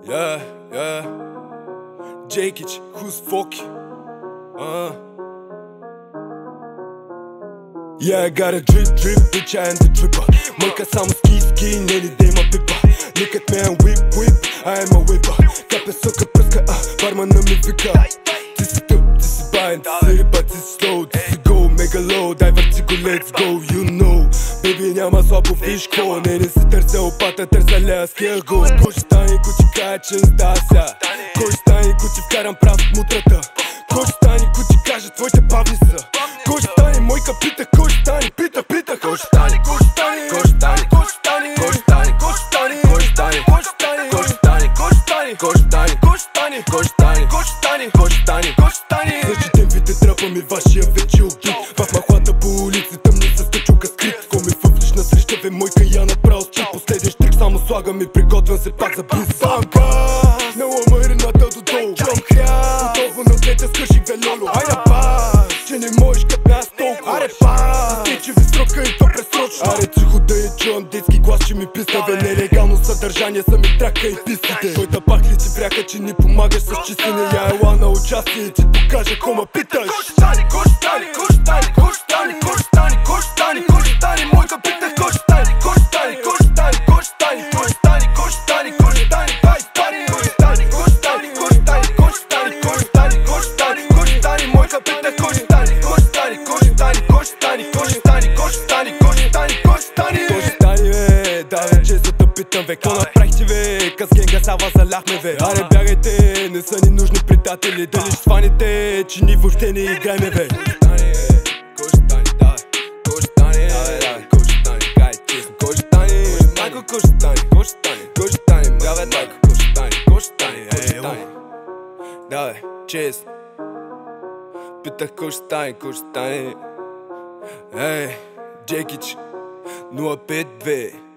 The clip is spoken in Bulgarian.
Yeah, yeah. Джейкич, who's Foki? Yeah, I got a drip, bitch, I am the dripper. Мъка само ски, не ли да има пипа. Look at me, I'm whip, I am a whipper. Капе сока пръска, бармана ми вика. Ти си тъп, ти си байн, ти си риба, ти си slow, ти си go, mega low, дай върти го, let's go, you know. Baby, няма слабо фишко, не си търся опата, търся ляския го. Кой ще стане, ко ти каже, че не става ся? Кой ще стане, ко ти вкарам прав в мутрата? Кой ще стане, ко ти каже, твоите бавни са? Кой ще стане, мойка пита, кой ще стане, пита, кой ще стане, кой ще стане, кой ще стане, кой ще стане, кой ще стане, кой ще стане, кой ще стане, кой ще стане, кой ще стане, кой ще стане, кой ще стане, кой ще стане, кой ще стане, кой ще стане, кой ще стане, кой ще стане. Значи ден ви те трапам и вашия вече убит. В махлата по улицата ми с качука скрит. Ко ми въвлиш на среща, бе мойка я направо спит. Последен штрик само слагам и приготвям се пак за близ. Банка, на ламарината додолу. Към хря, готово на двете скърших велоло. Айде бас, че не можеш като нас толкова. Аре бас, стечи ви срока и то пресрочно. Аре тихо да я чувам детски глас, че ми писна. Бе нелегално съдържание са ми трака и пистите. Той да пахли ти вряка, че ни помагаш с чистене. Я ела на участие и ти покажа кома питаш. Кой ще стане, кой ще стане, кой ще стане, кой ще стане, кой ще стане, кой ще стане, кой ще стане, мойка пита, кой ще стане, кой ще стане, кой ще стане, кой ще стане, кой ще стане, кой ще стане, кой ще стане, кой ще стане, кой ще стане, кой ще стане, кой ще стане, кой ще стане, кой ще стане, кой ще стане, кой ще стане, мойка пита, кой ще стане, кой ще стане, кой ще стане, кой ще стане, кой ще стане, кой ще стане, кой ще стане, кой ще стане, кой ще стане, бе, да бе, често те питам, бе, ко направихте, бе, къс генга сава заляхме, бе. Аре бягайте, не са ни нужни предатели, дали ще сваните, че ни въобще не играйме, бе. Кой ще стане, да, кой ще стане, да, кой ще стане, кай честно, кой ще стане, майко, кой ще стане, кой ще стане, кой ще стане, да бе, майко, кой ще стане, кой ще стане, кой ще стане, да бе, честно. Питах кой ще стане, кой ще стане. Ей, Джейкич, 052